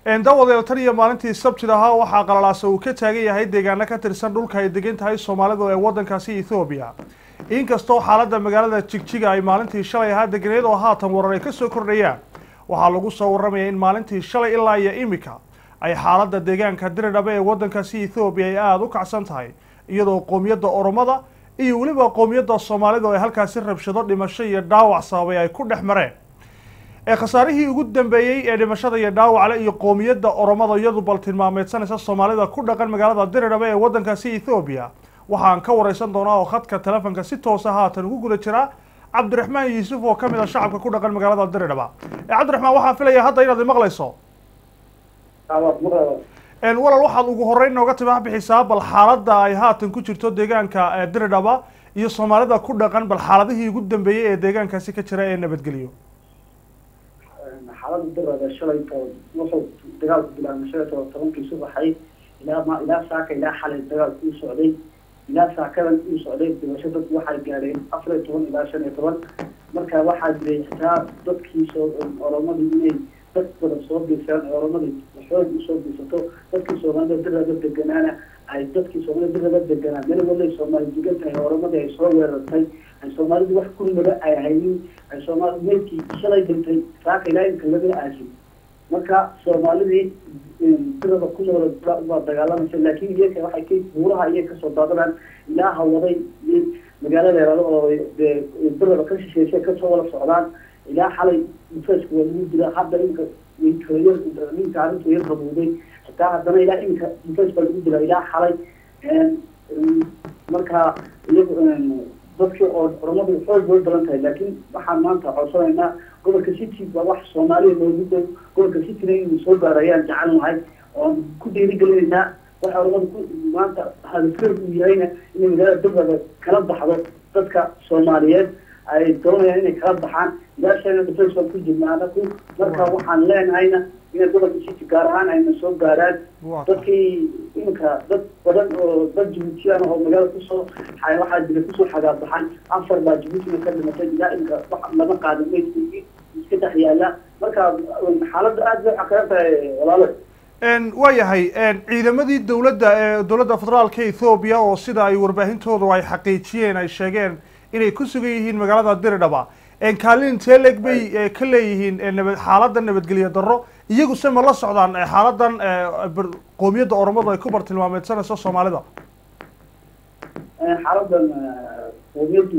daawadayaal tan iyo maalintii sabtida ahaa waxaa qalalaasa uu ka taagan yahay deegaano ka tirsan dhulka ay degan tahay Soomaalidu ee wadankaasi Ethiopia. inkastoo xaaladda magaalada Jigjiga ay maalintii shalay ahaa deganeed oo haatan warar ay ka soo kordhayaan, waxaa lagu soo waramayaa in maalintii shalay ilaa iyo imika ay xaaladda deegaanka Diridhabe ee wadankaasi Ethiopia ay aad u kacsan tahay, iyadoo qoomiyadda Oromada iyo waliba qoomiyadda Soomaalida ay halkaasi rabshado dhimasho iyo dhaawac sababay ay ku dhex mareen. khasaarihii ugu dambeeyay ee dhimashada iyo dhaawac iyo qoomiyadda Oromada iyadu bal tilmaameedsanaysa Soomaalida ku dhaqan magaalada Diridhabe ee wadankaasi Ethiopia. waxaan ka wareysan doonaa oo khadka telefoonka si toos ah haatan ugu guda jira Cabdiraxmaan Yuusuf oo kamid ah shacabka ku dhaqan magaalada Diridhabe. Cabdiraxmaan, waxaan filayaa hadda inaad maqlayso. walaal waxaad ugu horeyn nooga timaha bixisaa bal xaaladda ay haatan ku jirto deegaanka Diridhabe iyo Soomaalida ku dhaqan bal xaaladihii ugu dambeeyay ee deegaankaasi ka jira ee nabadgeliyo. xaaladda Diridhabe shalay wuxuu dagaalku bilaabmay shalay tobankii subaxay ilaa saaka ilaa xalay dagaalku u socday ilaa saakadan u socday dhimasho dadku waxay gaadheen 14 ilaa 15 marka waxaa jiray xitaa dadkii soo Oromadii inay dad badan soo biirsan Oromadii xoog u soo biirsato dadkii Soomaalida Diridhabe deganaana ay dadkii Soomaalida Diridhabe deganaa meel walba Soomaali degan tahay Oromadii ay soo weerartay ay Soomaalidu wax kulmada ay hayeen ay Soomaalidii shalay dhintay saaka ilaa inta laga aasay marka Soomaalidii Diridhabe ku nool dagaalamay laakiin iyaga waxay ka buuraha iyaga soo daadaan ilaa hawaday magaalada yaraado oo Diridhabe ka shisheeyay ka soo wada socdaan ilaa xalay mufasku wuu diraa hadda inka wiilkooyay ninka arintu yar qabuuday xitaa haddana ilaa inka mufasku wuu diraa ilaa xalay marka dadkii oo Oromadu xoog badan tahay laakiin waxaan maanta codsanaynaa gobolka City waa wax Soomaaliya loogu dhow gobolka City inay soo gaarayaan jecelnahay oo ku dhiirigelinaynaa waxa Oromadu maanta hadafkoodu yahay in magaalada Diridhabe kala baxdo dadka Soomaaliyeed ay doonayaan inay kala baxaan ilaa shan dadka ku jirnaana ku marka waxaan leenahayna in gobolka City gaar ahaan ay soo gaaraan dadkii inka dad badan oo dad Djibouti oo magaalada ku soo waxaa jira ku soo xagaabaxan afar baa Djibouti ka dhimatay ilaa inka wax lama qaadin iska taxyaala marka xaaladda aad bay xakaartay walaalo waayahay ciidamadii dowladda federaalka Ethiopia oo sida ay warbaahintoodu ay xaqiijiyeen ay sheegeen inay ku sugan yihiin magaalada Diridhabe kaalin teleg bay ka leeyihiin xaaladda nabadgelyo darro iyagu se ma la socdaan xaaladdan qoomiyadda Oromadu ay ku bartilmaameedsanayso Soomaalida xaaladdan qoomiyaddu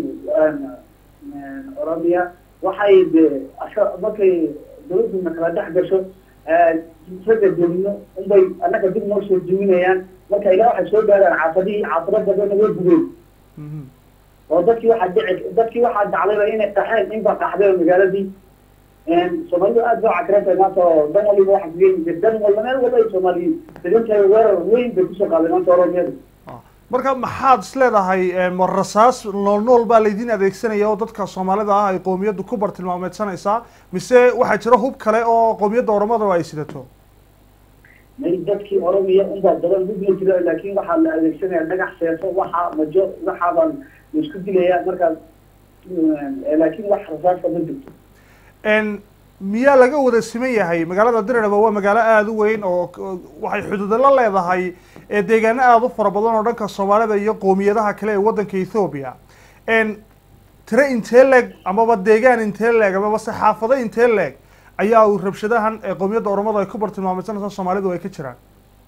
Oromia waxay markay dowladdu kala dhex gasho isaga dowladno unbay annaga dib noo soo jooginayaan marka ilaa waxay soo gaaraan caafado badan oo gubeen oo dadkii waxaa dhacday inay qaxeen in baa qaxday magaaladii Soomaalidu aad baa cakrantay maanta oo dan waliba waxa geeyay dan waliba meel walba ay Soomaaliyiin deegaanka weerar weyn bay kusoo qaadeen maanta Oromiyada marka maxaad isleedahay rasaas nool baa laydin adeegsanaya oo dadka Soomaalida ah ay qoomiyaddu ku bartilmaameedsanaysaa mise waxaa jira hub kale oo qoomiyadda Oromada ay sidato dadkii Oromiya unbaa badan gudbin jira laakiin waxaa la adeegsanaya dhagax seefo waxa majo waxa baan isku dilaya marka laakiin wax rasaas ma jirto miyaa laga wada siman yahay magaalada Diridhabe waa magaalo aad u weyn oo waxay xuduud la leedahay deegaano aad u fara badan oo dhanka Soomaalida iyo qoomiyadaha kale ee wadanka Ethiopia tire intee leeg amaba deegaan intee leeg amaba saxaafado intee leeg ayaa uu rabshadahan qoomiyadda Oromada ay ku bartilmaameedsanayso Soomaalidu ay ka jiraan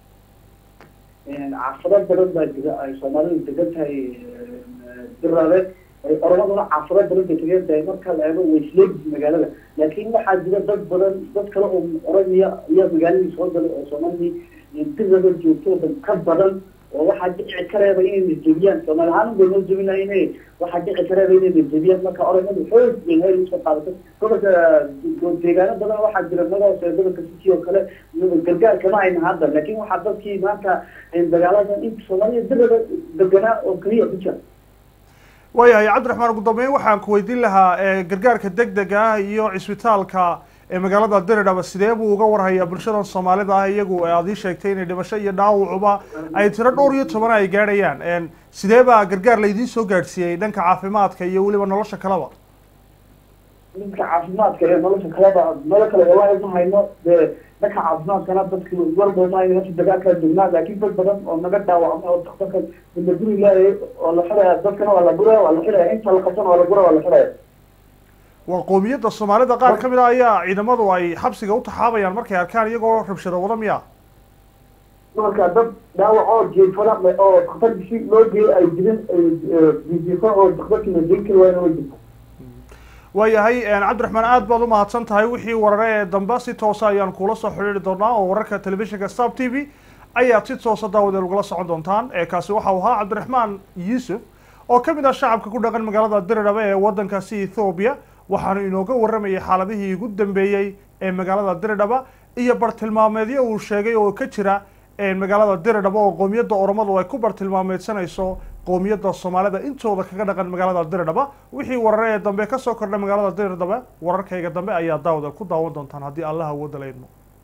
caafado badan baa jira ay Soomaalidu degan tahay Diridhabe Oromaduna caafado badan bay degan tahay marka la eego way isleeyihiin magaalada laakiin waxaa jira dad badan dad kale oo Oromiya iyo magaaladii soo galay oo Soomaali Diridhabe joogto ka badan oo waxaa dhici kareeba inay jabiyaan Soomaali ahaan bay noo jabinayeen waxaa dhici kareeba inay jabiyaan marka Oromadu xoog weyn ay soo qaadato gobolka deegaano badan waxaa jira magaalada gobolka City oo kale gargaar kama ayna hadda laakiin waxaa dadkii maanta dagaalada in Soomaaliya Diridhabe deganaa oo kaliya ku jira waayahay Cabdiraxmaan ugu dambeyn waxaan ku weydiin lahaa gargaarka degdega ah iyo cisbitaalka magaalada Diridhabe sidee buu uga warhayaa bulshada Soomaalida ah iyagu aad ii sheegtay inay dhimasho iyo dhaawacuba ay tiro dhowr iyo 10 ay gaarayaan sidee baa gargaar laydin soo gaarsiiyay dhanka caafimaadka iyo waliba nolosha kalaba dhanka caafimaadka iyo nolosha kalaba meel kale wallahi ma hayno dadka caafimaadkana dadkii warboona inay dagaalka dugnaa laakiin dad badan oo naga dhaawacmay oo dadka la guri leeyahay oo la xiraya dadkana waa la guraya waa la xiraya inta la qabsan waa la guraya waa la xiraya waa qoomiyadda soomaalida qaar ka mid ah ayaa ciidamadu ay xabsiga u taxaabayaan markay arkaan iyagoo rabshado wada miya marka dad dhaawac oo jeefada oo dhakhtarkii loo geeyay ay jirin jiifo oo dhakhtarkii la geyn kari waayna way jirto waayahay cabdiraxmaan aad baad u mahadsan tahay wixii warare ee dambe si toosa ayaan kula soo xiriiri doonaa oo wararka telefishinka Star TV ayaad si toosa daawadeel ugala socon doontaan kaasi waxa uu ahaa cabdiraxmaan yuusuf oo ka mid ah shacabka ku dhaqan magaalada Diradhabe ee waddankaasi Ethiopia waxaanu inooga waramayay xaaladihii ugu dambeeyay ee magaalada Diradhabe iyo bartilmaameedyo uu sheegay oo ka jira magaalada Diradhabe oo qoomiyadda Oromadu ay ku bartilmaameedsanayso qoomiyadda Soomaalida intooda kaga dhaqan magaalada Diradhabe wixii warare ee dambe ka soo kordhay magaalada Diradhabe wararkayga dambe ayaa daawada ku daawan doontaan haddii Allah awood leeyahay